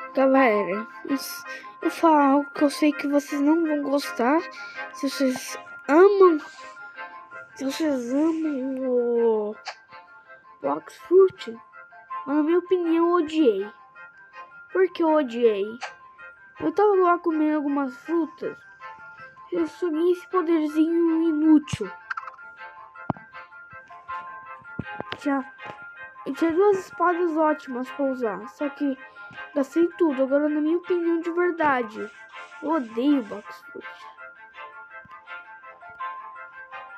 Galera, eu falo algo que eu sei que vocês não vão gostar. Se vocês amam o Box Fruit, mas na minha opinião eu odiei. Por que eu odiei? Eu tava lá comendo algumas frutas e eu subi esse poderzinho inútil. Tinha duas espadas ótimas pra usar, só que gastei tudo. Agora, na minha opinião de verdade, eu odeio Box Fruit.